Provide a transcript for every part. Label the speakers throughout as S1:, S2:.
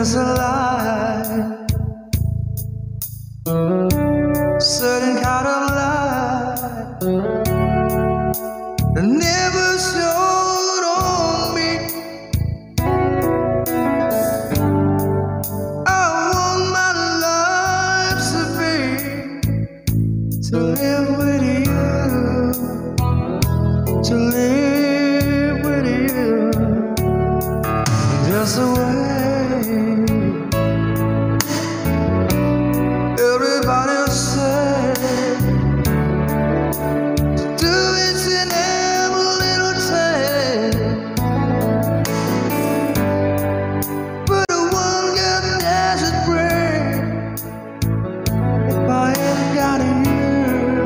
S1: there's a light, certain kind of light that never showed on me. I want my life to be, to live with you, to live with you, just the way everybody said to do it in every little thing, but the one got desert brain. If I ain't got you,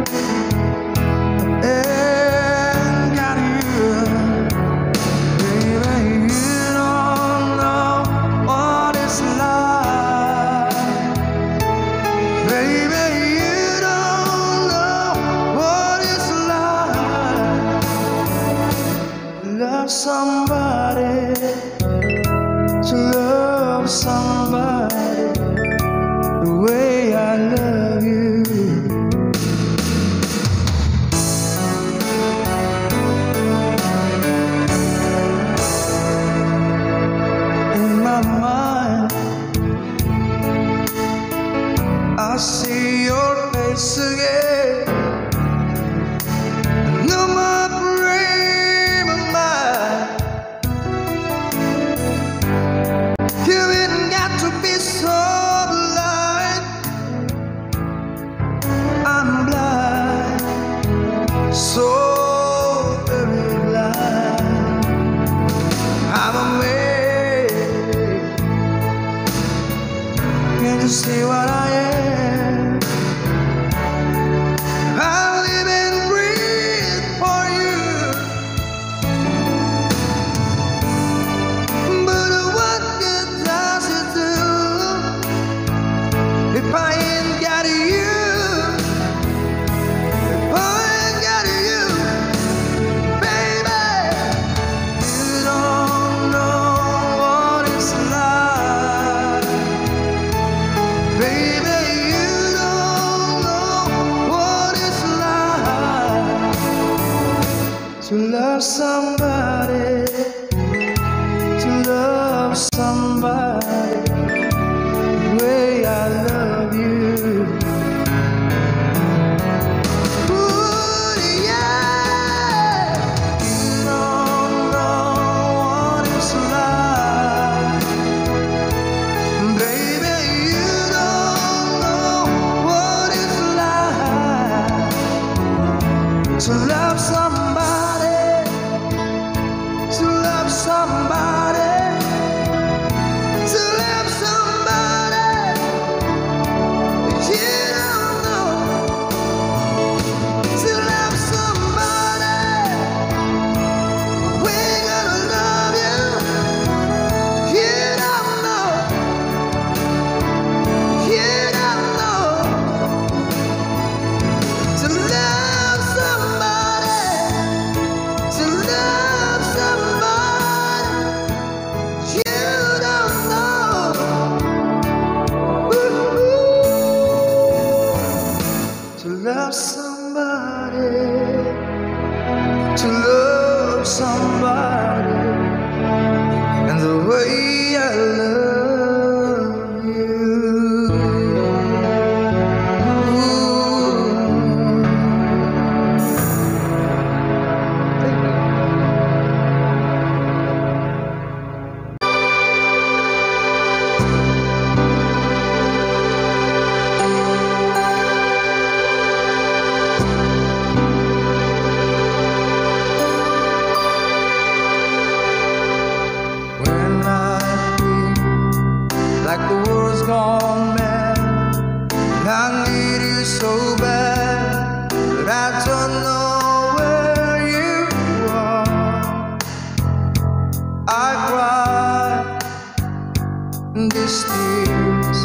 S1: ain't got you, baby, you don't know what it's like. Baby, you don't know what it's like to love somebody, to love somebody the way I love you. In my mind, I see your face again. No more frame of mind. You ain't got to be so blind. I'm blind, so very blind. I'm amazed. Can't you see what I am? I live and breathe for you. But what good does it do if I ain't got you? If I ain't got you, baby, you don't know what it's like. Baby, you don't know what it's like to love somebody, to love somebody the way I love you. Ooh, yeah. You don't know what it's like. Baby, you don't know what it's like to love somebody, to love somebody, to love somebody. You don't know to love somebody. We're gonna love you. You don't know. You don't know to love somebody, to love somebody. You don't know. To love somebody, to love somebody, and the way I love you. When I feel like the world's gone mad, and I need you so bad, but I don't know where you are. I cry these tears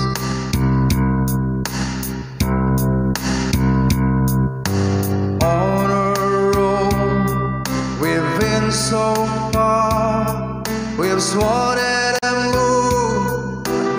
S1: on a road we've been so far. We've sworn and moved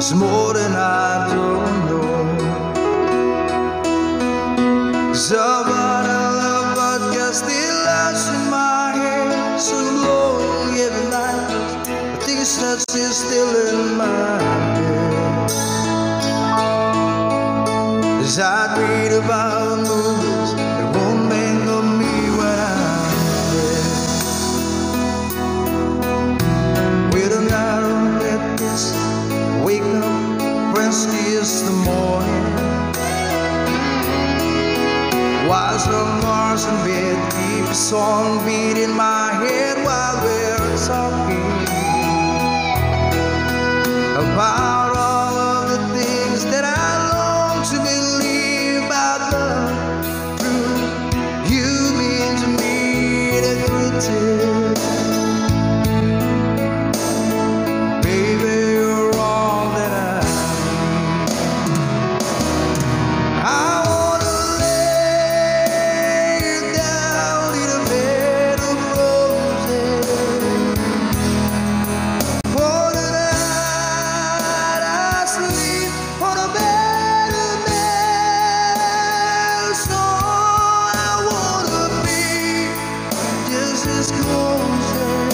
S1: It's more than I don't know. Somebody I love but got still lights in my head, so glowing every night. I think it's not still in my head. As I read about movies that won't make of me when I'm dead. With a narrow let this wake up, Wednesday is the morning. While some Mars in bed, keep a song beat in my head while we're talking about all of the things that I long to believe about love. Through you mean to me the greatest. Baby, you're all that I need. I wanna lay you down in a bed of roses. For the night I sleep on a bed of nails. So I wanna be just as close as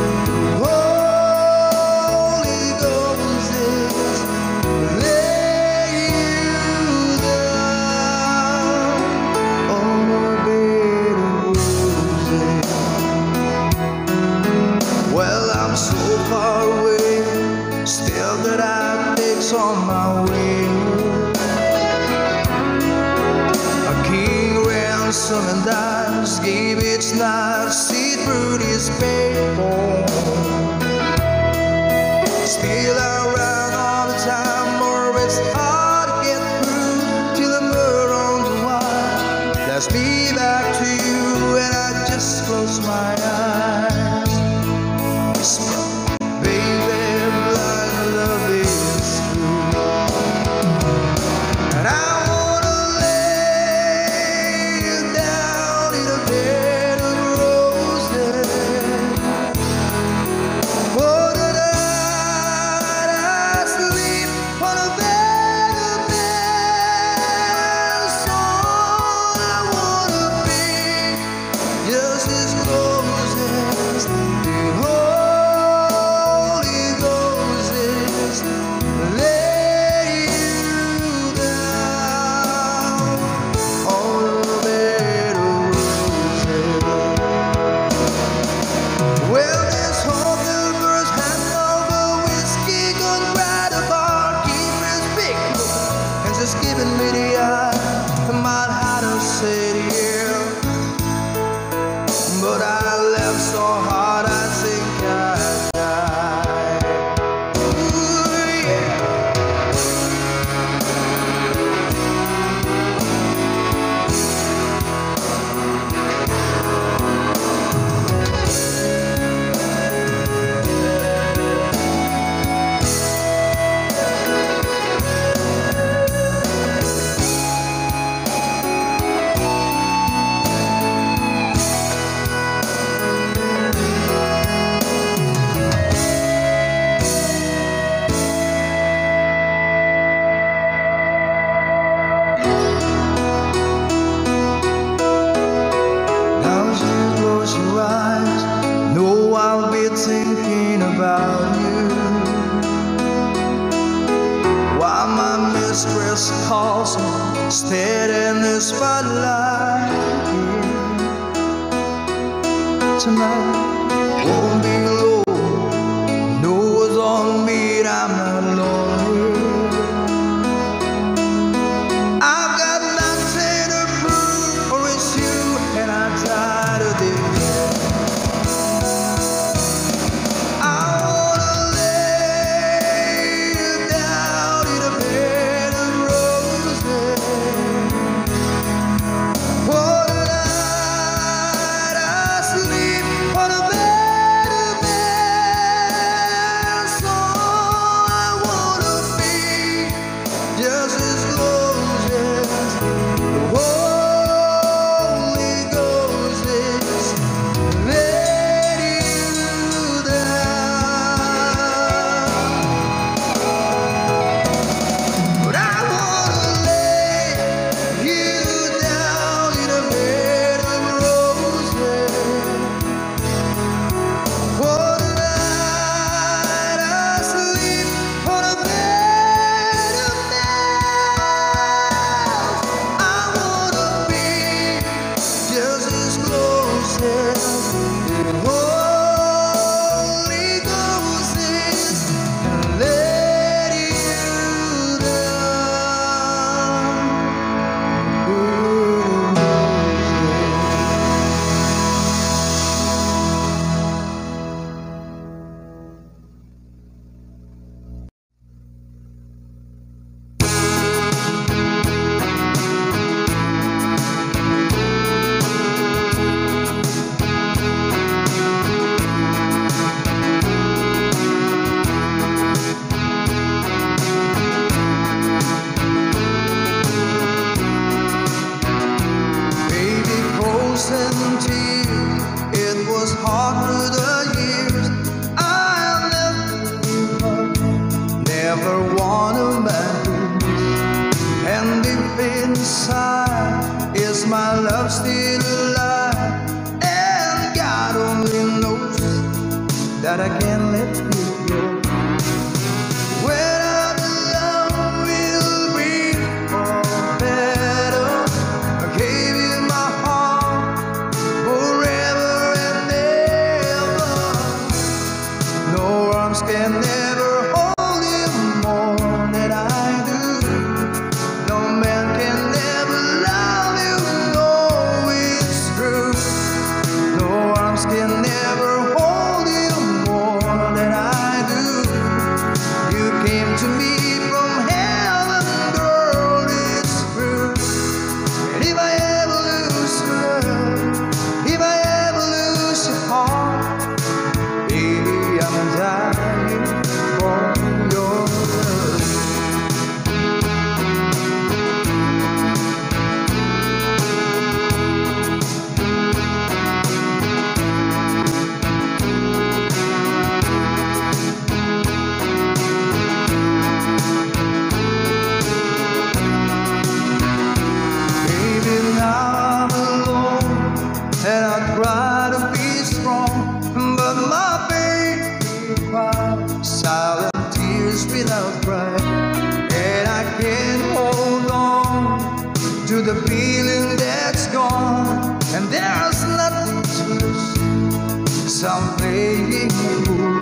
S1: Holy Ghost is. Lay you down on a bed of roses. Well, I'm so far away, still that I takes on my way. A king ransom and dimes gave its night seed through this paper. Still I run all the time, or it's hard to get through till the murder on the wire. That's me back to you, and I just close my eyes. Baby, blind love is true, and I wanna lay you down in a bed of roses. For the night I sleep on a bed of nails. So I wanna be just as close as the Holy Ghost is. Lay you down on a bed of roses. Well, this whole universe has over whiskey, gone right apart, keep his big look, and just giving me the eye. I might have to say yeah, but I left so hard I think I died. Ooh, yeah. Now as you close your eyes, know I'll be thinking about you. While my mistress calls me, stead in the spotlight. Tonight won't be low, no it's on me, I'm not lonely. I've got nothing to prove, for it's you and I try to declare. I wanna lay you down in a bed of roses. For the night I sleep on a that I can't let you go. When I'm alone, we'll be for better. I gave you my heart forever and ever. No arms can never hold you more than I do. No man can never love you, no, it's true. No arms can never hold you more than I do. You came to me from heaven, girl, it's true. And if I ever lose your love, if I ever lose your heart, baby, I'm dying for your love. Baby, now I'm alone and I try to be strong, but my baby cries silent tears without crying, and I can't hold on to the feeling that's gone, and there's nothing to lose, so I'm playing the fool.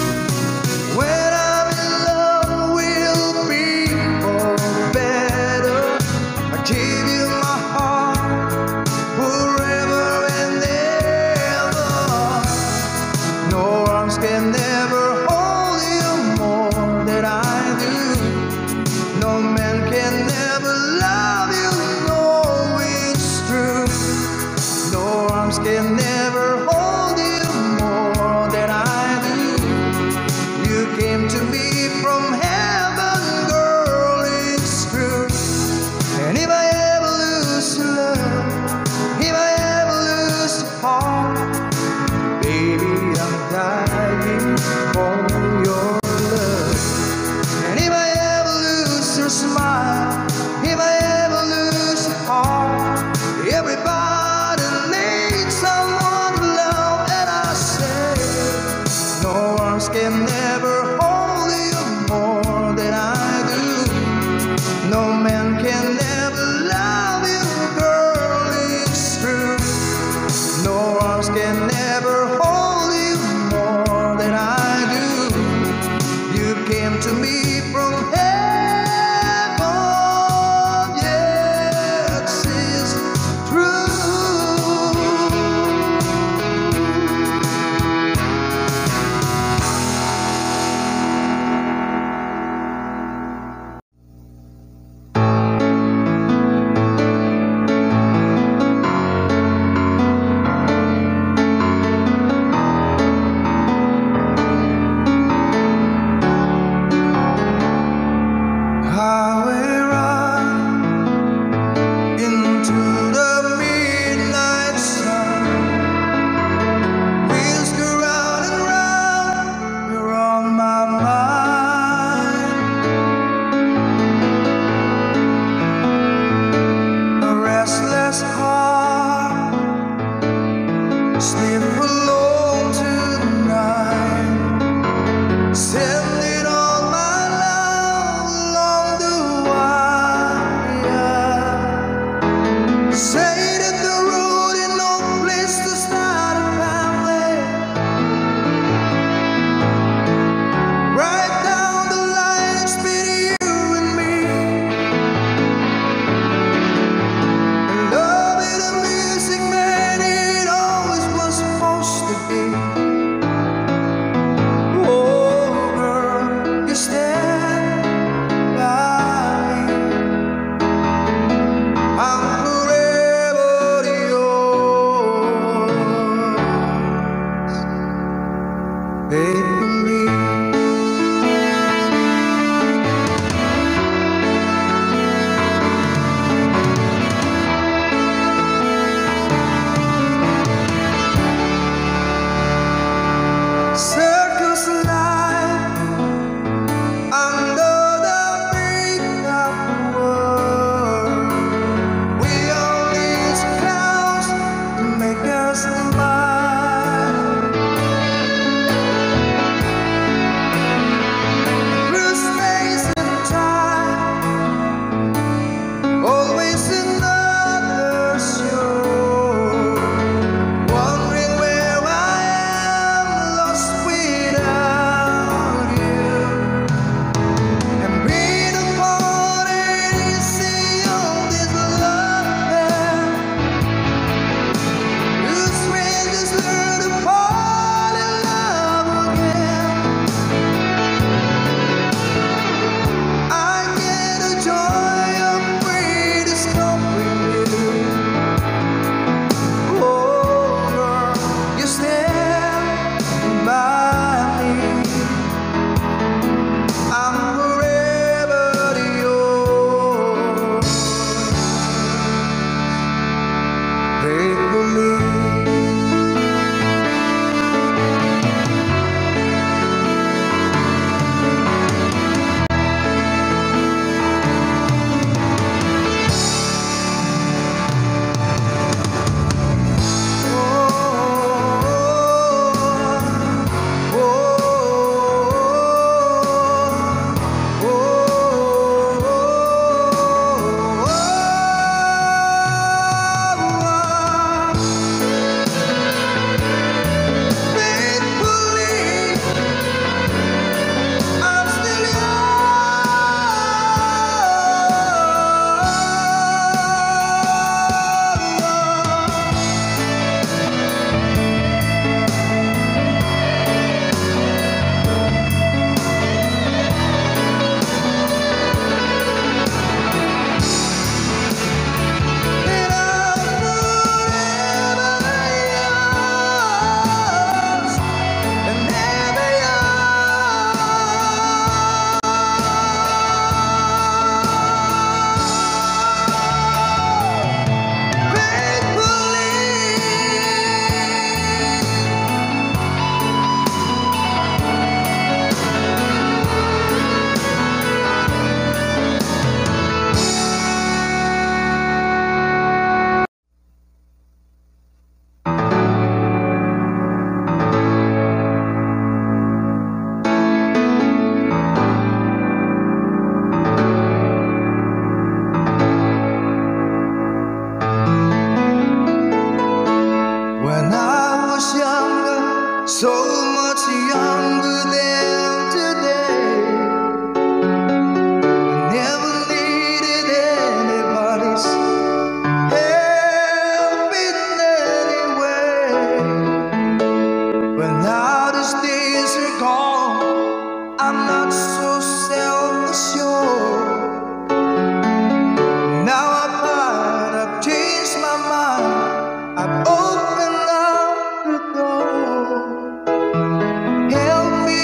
S1: When I'm in love, we'll be for better. I give you my heart forever and ever. No arms can never hold you more than I do. No man can never love you, no, it's true. No arms can never hold you more than I do. You came to me from heaven, girl, it's true. And if I ever lose your love, if I ever lose your heart, baby, I'm dying for your love. And if I ever lose your smile, if I ever lose your heart, everybody needs someone to love, and I say, no arms can never hold you more than I do. No man can never love you, girl, it's true. No arms can never hold you more than I do. You came to me from heaven, yes, it's true. younger than today. I never needed anybody's help in any way. But now these days are gone, I'm not so self-assured. Now I've changed my mind, I've opened up the door. Help me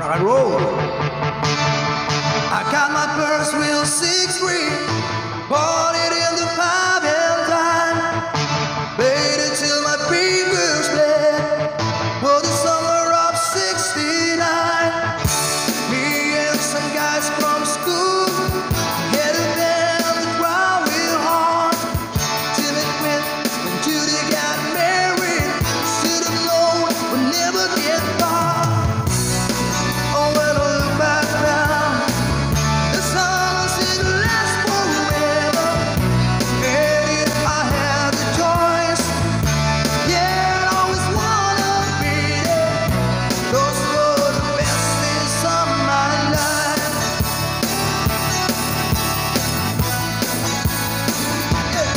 S1: rock and roll. I got my first real 6-string, bought it in the 5 and dime, played it till my fingers bled. For the summer of '69, me and some guys from school headed down the driveway hard. Till it went when Judy got married. Should have known we'd never get far. Oh, when I look back now, the summer seemed to last forever. And if I had the choice, yeah, I'd always wanna be there. Those were the best days of my life. Yeah.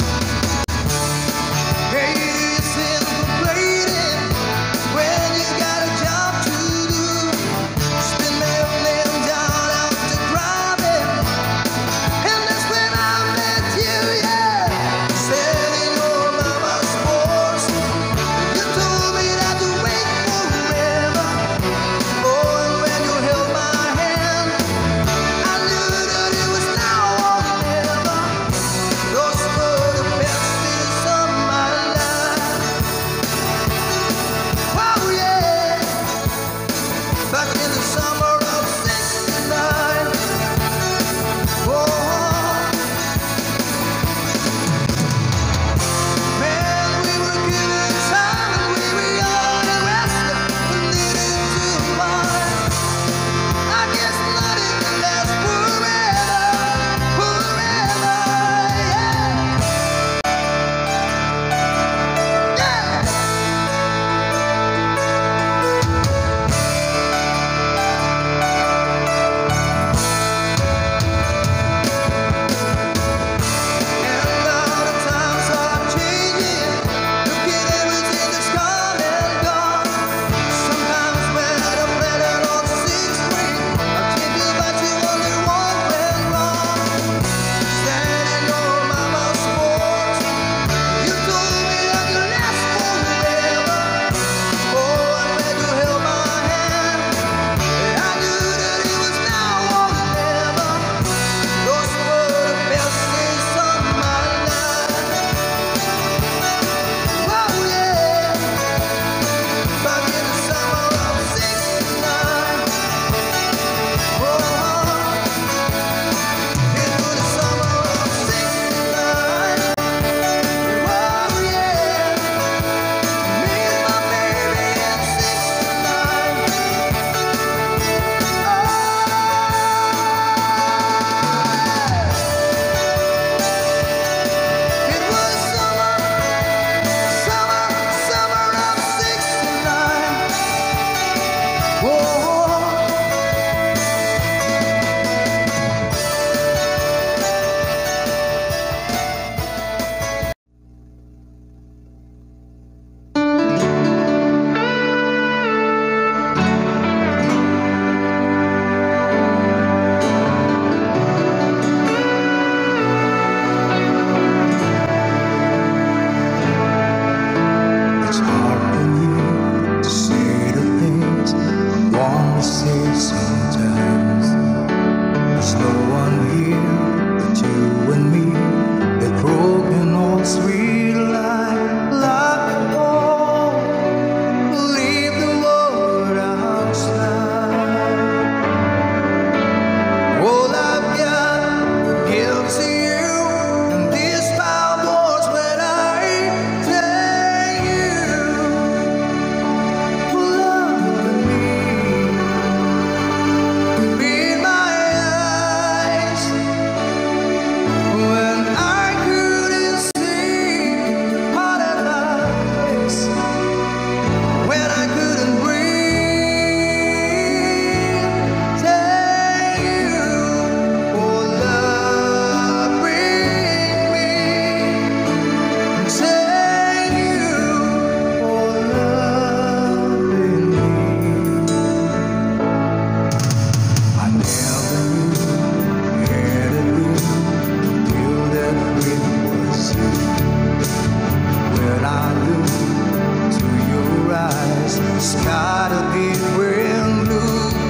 S1: Hey, it's in complaining when you got a job to do. Spin them down out to driving. And that's when I met you, yeah. Selling your mama's sports. You told me not to wait forever. Oh, and when you held my hand, I knew that it was now or never. Those were the best days of my life. Oh, yeah. Back in the summer of '69. Oh, man, we were given time and we were young and restless, but needed to mind. I guess nothing can last forever, forever, yeah. Yeah. And now the times are changing. Look at everything that's come and gone. Sometimes when I play that old 6-string, I think about you wonder what went wrong. Standing on mama's porch, you told me I could last forever. Oh, and when you held my hand, I knew that it was now or never. Those were the best days of my life. Oh, yeah. Back in the summer of '69. Oh, into the summer of '69. Oh, yeah. Me and my baby in '69. It was summer of '69. Oh. It's hard for me to say the things I want to say sometimes. There's no one here but you and me. That broken old sweet life, like a hole. Leave the world outside. All I've got gives to you, and these foul words when I tell you, loving me. Be my eyes when I couldn't sleep, part of my face when I couldn't breathe. Tell you, oh, loving me. Tell you, oh, loving me. I never knew had a dream till that dream was you. When I look to your eyes, the sky to be brand blue.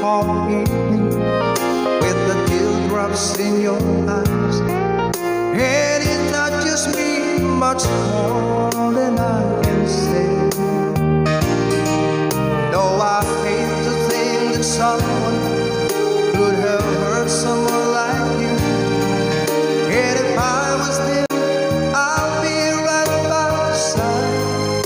S1: fall evening with the teardrops in your eyes, and it touches me much more than I can say. Though I hate to think that someone could have hurt someone like you, and if I was there, I'll be right by your side.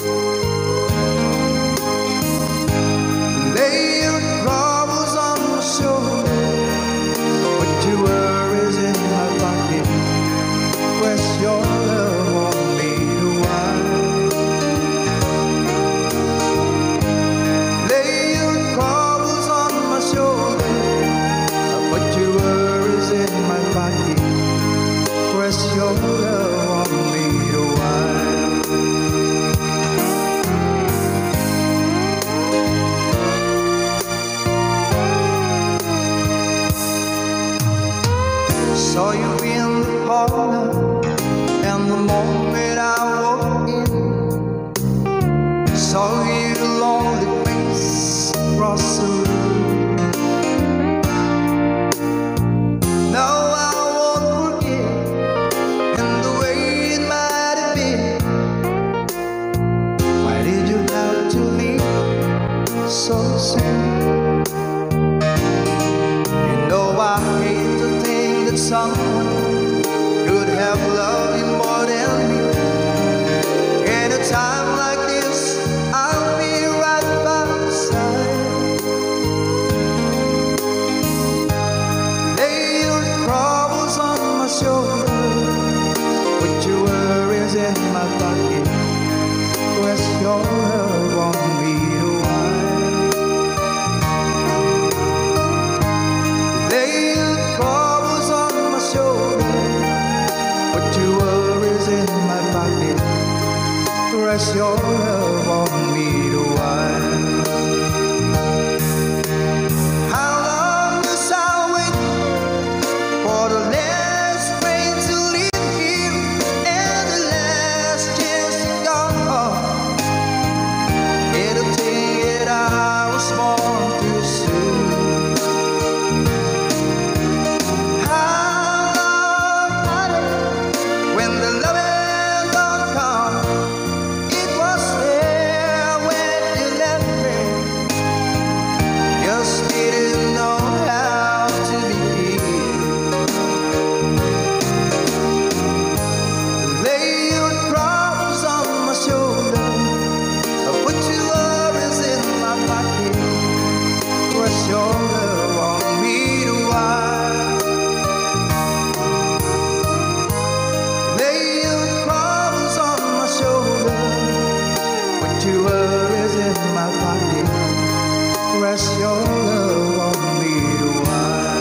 S1: Lay your troubles on my shoulder, put your worries in my pocket, press your love on me the while. Lay your troubles on my shoulder, put your worries in my pocket, press your love on me the while. Saw you in the parlor, and the moment I walked in, saw your lonely face across the room. Now I won't forget, and the way it might have been. Why did you have to leave so soon? You know I hate to think that someone could have loved you more than me. In a time like this, I'll be right by your side. Lay your troubles on my shoulder, put your worries in my pocket, press your love on me the while. Lay your troubles on my shoulder, put your worries in my pocket, press your love on me the while. How long must I wait for the last train to leave here and the last chance to go? It'll take it I was born too soon. How long, honey, when the loving don't come? It was there when you left me, just didn't know how to begin. Lay your troubles on my shoulder, put your worries in my pocket, press your love on me the while. Lay your troubles on my shoulder, put your worries in my pocket, press your love on me the while.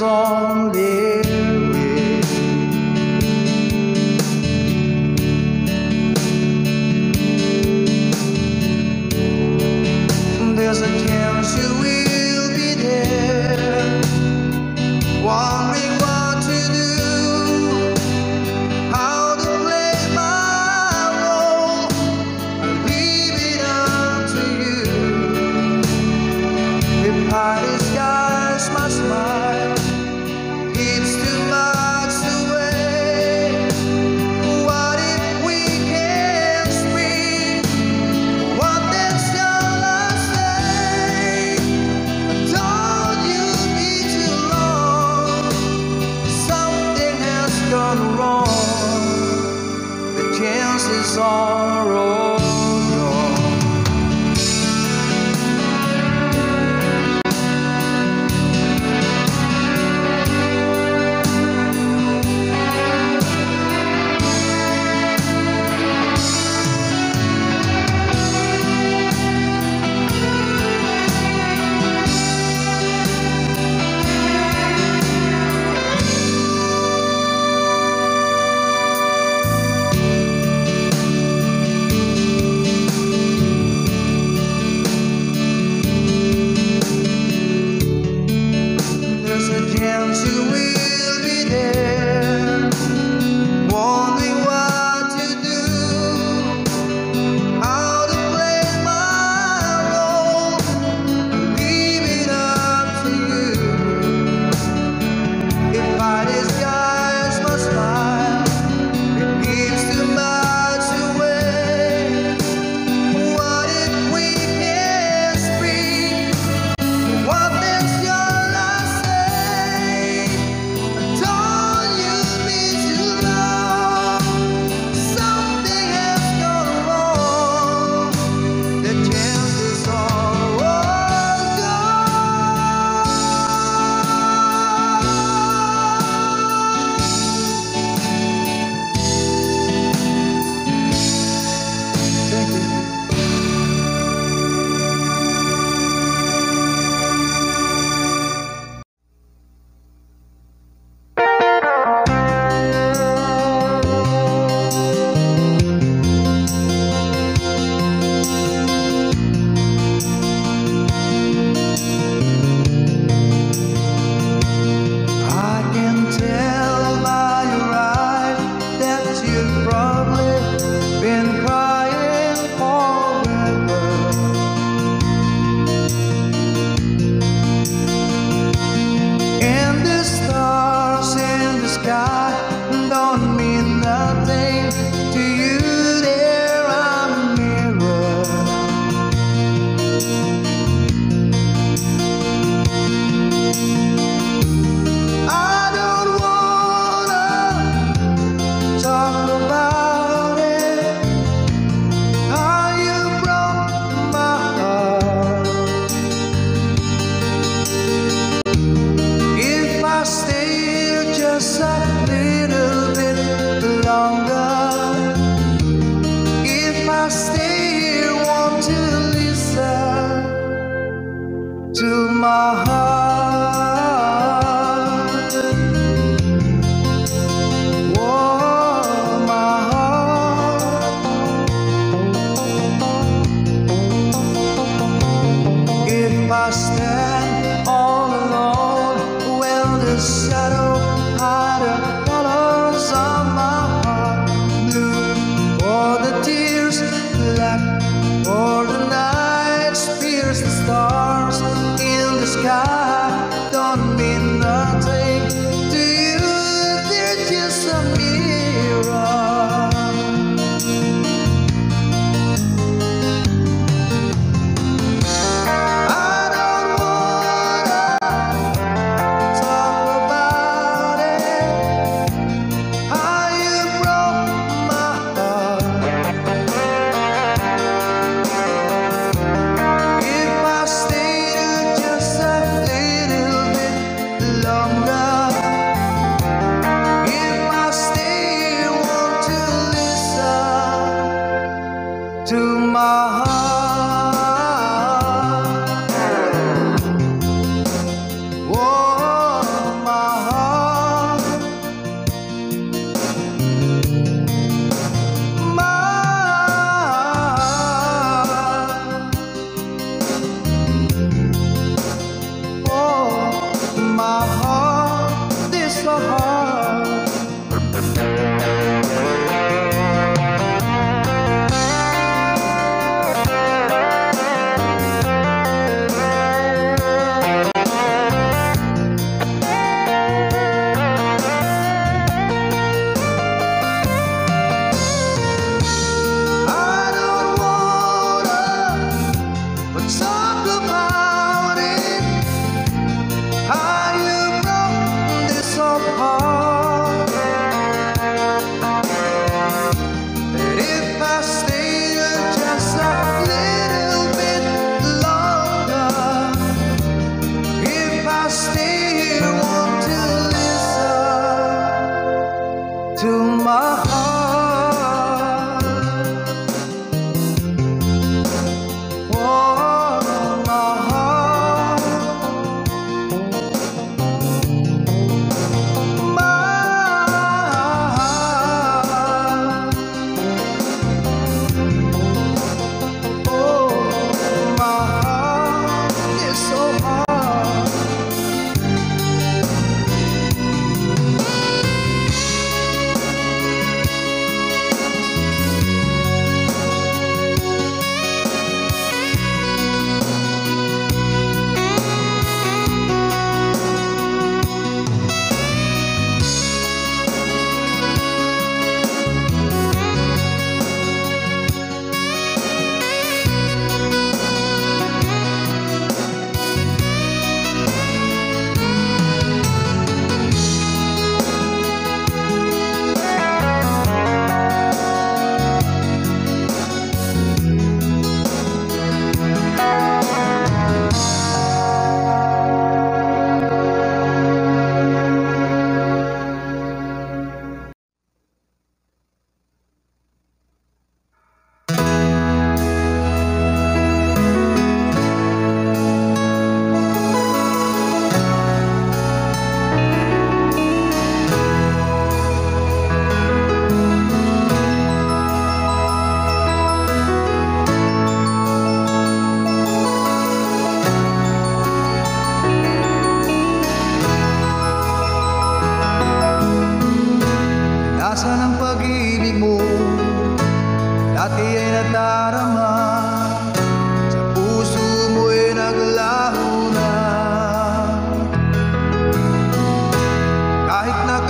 S1: only way. There's a chance you will be there, wondering what to do, how to play my role. I leave it up to you. If I disguise my smile, it's too much away. What if we can't speak? What then shall I say? I told you be too long. Something has gone wrong. The chances are all gone. There's a chance you will be there, wondering what to do, how to play my role. Leave it up to you. If I disguise my smile, it gives too much away. What if we can't speak? What then shall I say? I told you be too long. Something has gone wrong. The chances are all gone. Thank you. I can tell by your eyes that you've probably been crying forever. And the stars in the sky don't mean nothing to you. They're a mirror. I don't wanna talk about it, how you broke my heart. If I stay here just a little bit longer, if I stay here, want to listen to my heart. Oh, my heart. If I stand all alone, will the shadow hide the colors of my heart? Blue for the tears, black for the night, pierce the stars in the sky. Don't mean nothing to you. They're just a mirror. I don't wanna talk about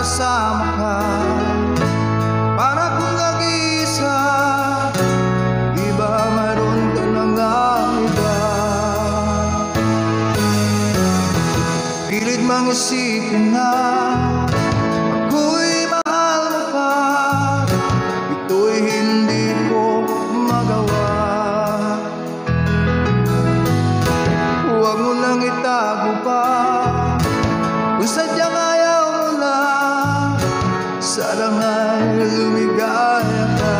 S1: kasama ka. Para kung nag-iisa, di ba mayroon ka ng iba? Pilit mang isipin na ako'y mahal mo pa, ito'y hindi ko magawa. Huwag mo nang itago pa kung sadyang ayaw mo na, sana nga'y lumigaya ka.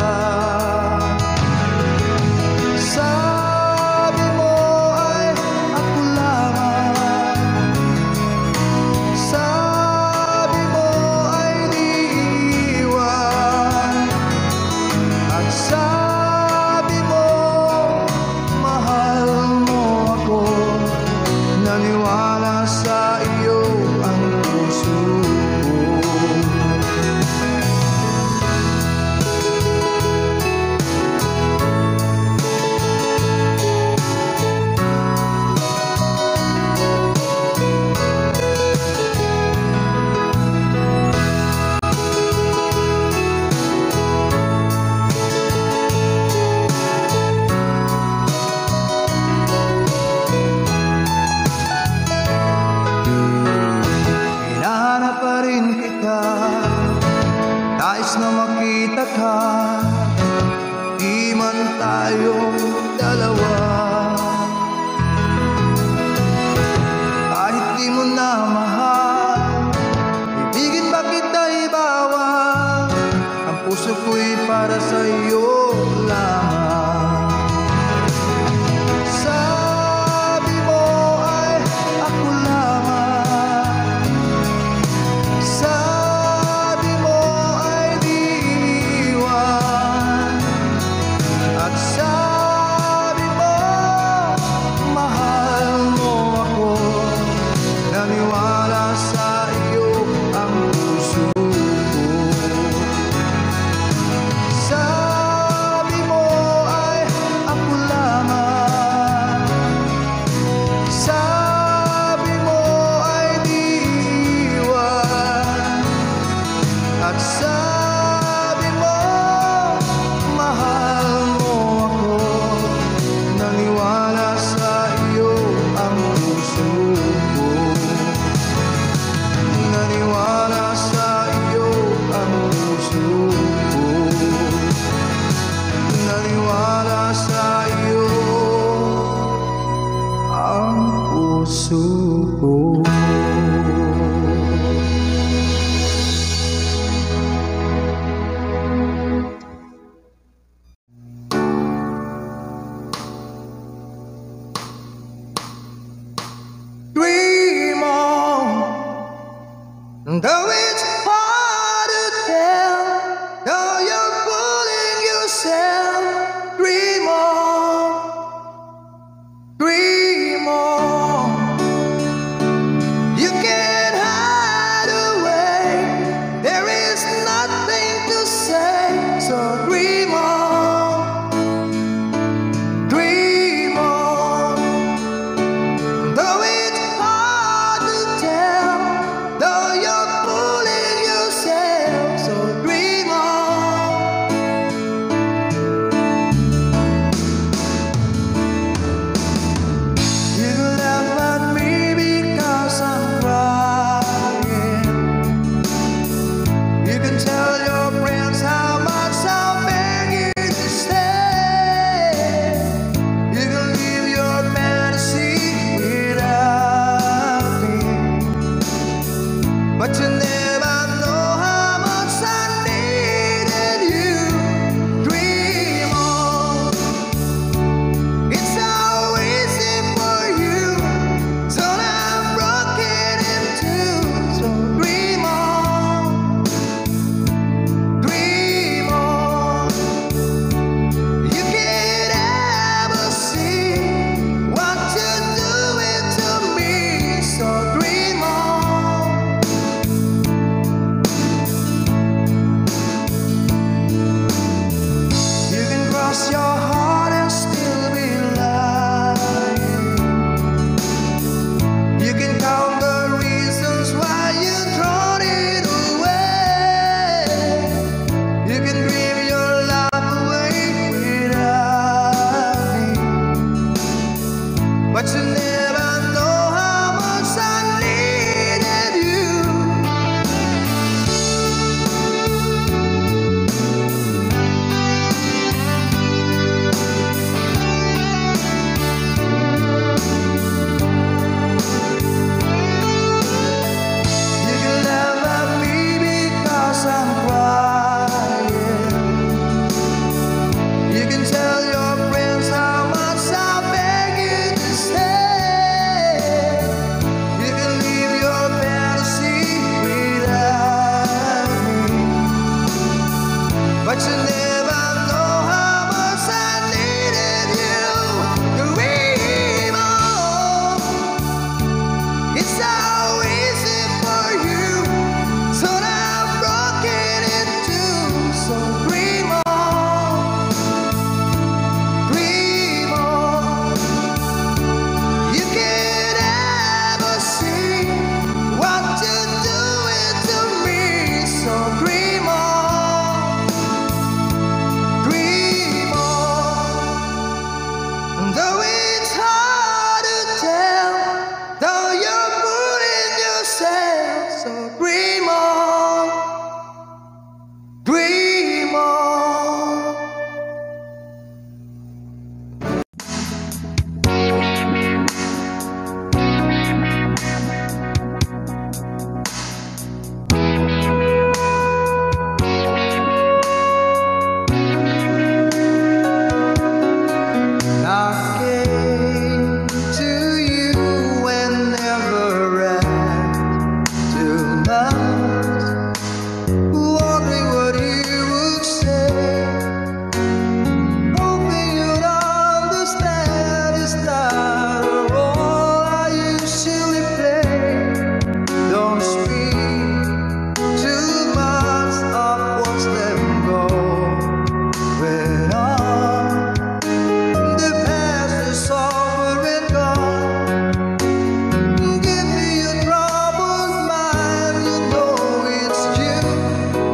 S1: Sabi mo ay ako lamang, sabi mo ay di iiwan, at sabi mo mahal mo ako. Naniwala sa iyo ang puso ko. Hinahanap pa rin kita, nais na makita ka, di man tayong dalawa. Kahit di mo na mahal, ibigin ba kita ibawal, ang puso ko'y para sa iyo lamang. Sabi mo ay ako lamang, sabi mo ay di iiwan, at sabi mo mahal mo ako. Naniwala sa iyo ang puso ko. Sabi mo ay ako lamang, sabi mo ay di iiwan, at sabi mo mahal mo ako. Naniwala sa iyo ang puso ko. Naniwala sa iyo ang puso ko. Naniwala sa iyo ang puso ko. Dream on, though it's hard to tell, though you're fooling yourself. Dream on, dream on. You can't hide away, there is nothing to say, so dream on, dream on. Though it's hard to tell, though you're fooling wondering what you would say, hoping you'd understand it's not a role I usually play. Don't speak too much of what's left go. When all the past is over and gone, give me your troubled mind. You know it's you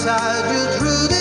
S1: I just rooted